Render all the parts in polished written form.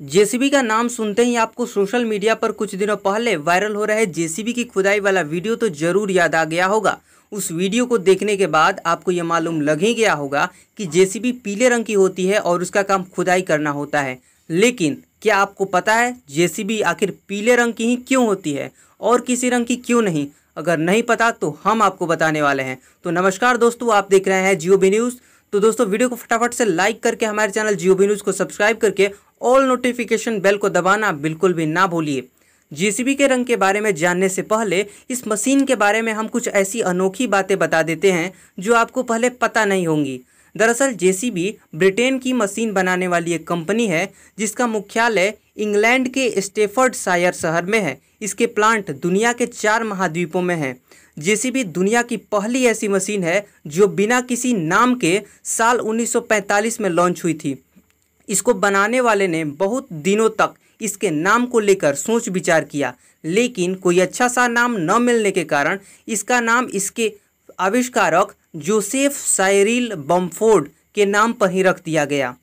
JCB का नाम सुनते ही आपको सोशल मीडिया पर कुछ दिनों पहले वायरल हो रहे जेसीबी की खुदाई वाला वीडियो तो जरूर याद आ गया होगा। उस वीडियो को देखने के बाद आपको ये मालूम लग ही गया होगा कि जेसीबी पीले रंग की होती है और उसका काम खुदाई करना होता है। लेकिन क्या आपको पता है जेसीबी आखिर पीले रंग की ही क्यों होती है और किसी रंग की क्यों नहीं? अगर नहीं पता तो हम आपको बताने वाले हैं। तो नमस्कार दोस्तों, आप देख रहे हैं JCB न्यूज़। तो दोस्तों वीडियो को फटाफट से लाइक करके हमारे चैनल JCB न्यूज़ को सब्सक्राइब करके ऑल नोटिफिकेशन बेल को दबाना बिल्कुल भी ना भूलिए। जेसीबी के रंग के बारे में जानने से पहले इस मशीन के बारे में हम कुछ ऐसी अनोखी बातें बता देते हैं जो आपको पहले पता नहीं होंगी। दरअसल जेसीबी ब्रिटेन की मशीन बनाने वाली एक कंपनी है जिसका मुख्यालय इंग्लैंड के स्टेफर्डशायर शहर में है। इसके प्लांट दुनिया के 4 महाद्वीपों में हैं। जेसीबी दुनिया की पहली ऐसी मशीन है जो बिना किसी नाम के साल 1945 में लॉन्च हुई थी। इसको बनाने वाले ने बहुत दिनों तक इसके नाम को लेकर सोच विचार किया, लेकिन कोई अच्छा सा नाम न मिलने के कारण इसका नाम इसके आविष्कारक जोसेफ साइरिल बमफोर्ड के नाम पर ही रख दिया गया।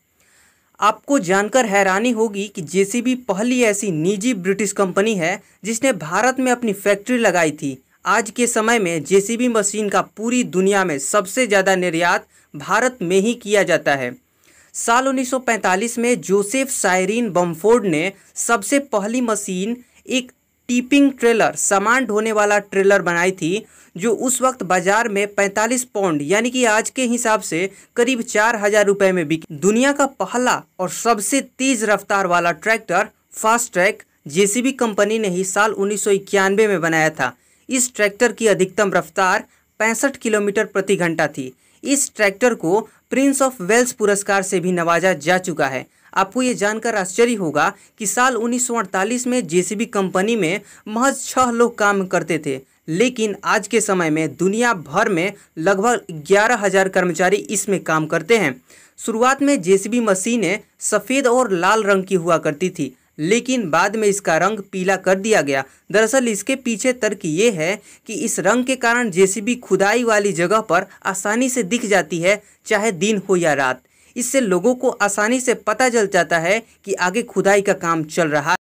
आपको जानकर हैरानी होगी कि जेसीबी पहली ऐसी निजी ब्रिटिश कंपनी है जिसने भारत में अपनी फैक्ट्री लगाई थी। आज के समय में जेसीबी मशीन का पूरी दुनिया में सबसे ज़्यादा निर्यात भारत में ही किया जाता है। साल 1945 में जोसेफ साइरिन बमफोर्ड ने सबसे पहली मशीन एक टिपिंग ट्रेलर, सामान ढोने वाला ट्रेलर बनाई थी जो उस वक्त बाजार में 45 पाउंड यानी कि आज के हिसाब से करीब 4000 रुपये में बिकी। दुनिया का पहला और सबसे तेज रफ्तार वाला tractor fast track JCB company ने ही साल 1991 में बनाया था। इस ट्रैक्टर की अधिकतम रफ्तार 65 किलोमीटर प्रति घंटा थी। इस ट्रैक्टर को प्रिंस ऑफ वेल्स पुरस्कार से भी नवाजा जा चुका है। आपको ये जानकर आश्चर्य होगा कि साल 1948 में जेसीबी कंपनी में महज 6 लोग काम करते थे, लेकिन आज के समय में दुनिया भर में लगभग 11,000 कर्मचारी इसमें काम करते हैं। शुरुआत में जेसीबी मशीनें सफ़ेद और लाल रंग की हुआ करती थी, लेकिन बाद में इसका रंग पीला कर दिया गया। दरअसल इसके पीछे तर्क ये है कि इस रंग के कारण जेसीबी खुदाई वाली जगह पर आसानी से दिख जाती है, चाहे दिन हो या रात। इससे लोगों को आसानी से पता चल जाता है कि आगे खुदाई का काम चल रहा है।